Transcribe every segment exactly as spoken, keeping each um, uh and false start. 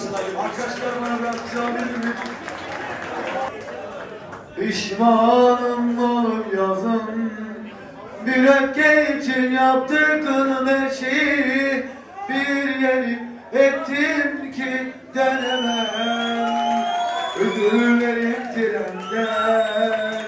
parçalayın. Arkadaşlar bana bırakacağım elimi. Pişmanım olup yazın, bir öfke için yaptırdığım her şeyi bir yerim ettim ki denemem. Özürlerim trenden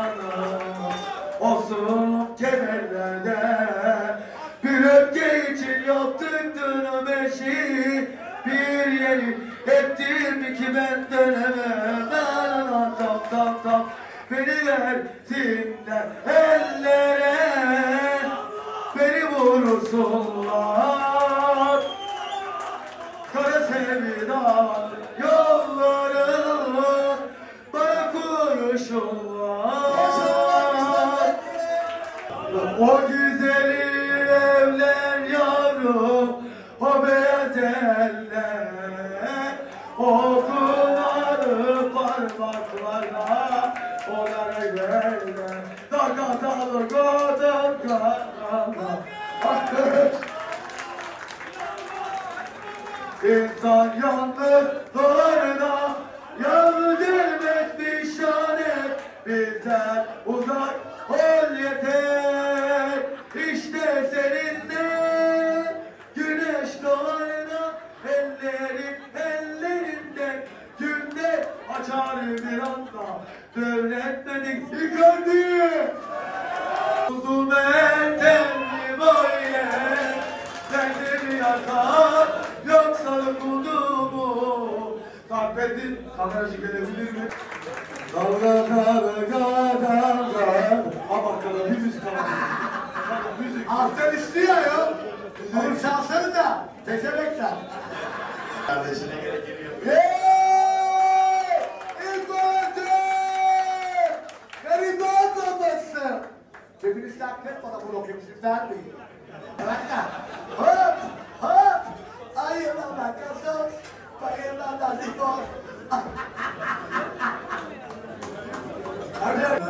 olsun kemerlerde, bir öfke için yaptırdığım her şeyi bir yerim ettim ki ben dönemem. Tam tam tam beni versinler ellere, beni vurursunlar kara sevda yolları, bana kurşunlar. O güzel evler yavrum, o beyaz eller, o kulları parmaklarla onlara geller. Dalga dalga dalga dalga. İnsan yalnızlarına yalnız elbet bir şanet, bizden uzak ol yeter. İşte seninle güneş doğarına, ellerim ellerimde günde açar bir anda. Devletmedik yıkandı uzun elden böyle, kendimi yakar yoksa kudumu kahvedin. Kameracı gelebilir mi? Dalga dalga dalga. Ha bakalım bir müzik alalım. Müzik. Alttan istiyor ya. Oğlum çalsana da. Teşebbekler. Kardeşine gerek geliyor. Hey! İlkoğaçı! Beni doğan olması. Hepiniz taklit bana bunu okuyayım. Sizler değil. Bırakın. Hop! Hop! Ayırma bakasın. Bayırma da zikor. Hadi.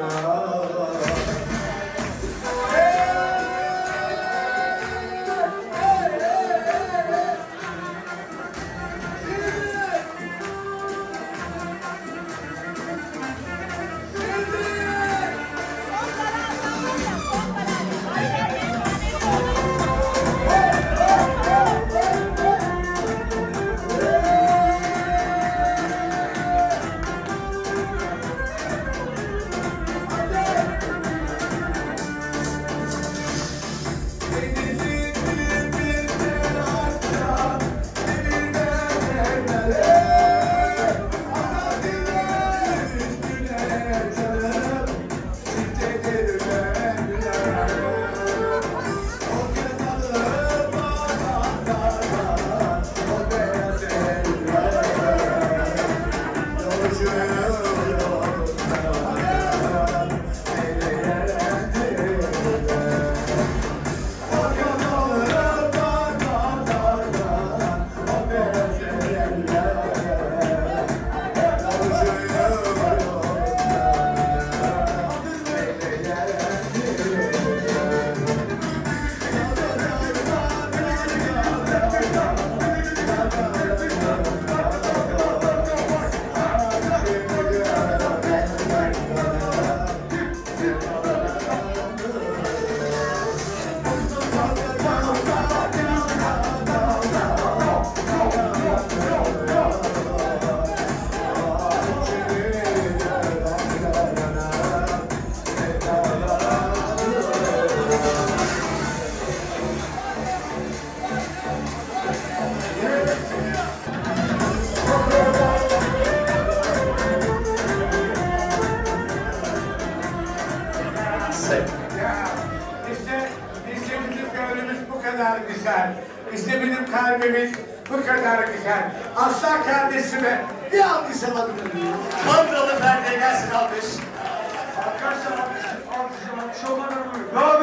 kadar güzel. İşte benim kalbimiz bu kadar güzel. Aslan kardeşime bir alkış alabilir miyim? Kontralı perdeye gelsin alkış. Arkadaşlar alkış, alkış, alkış, şovan ömrü.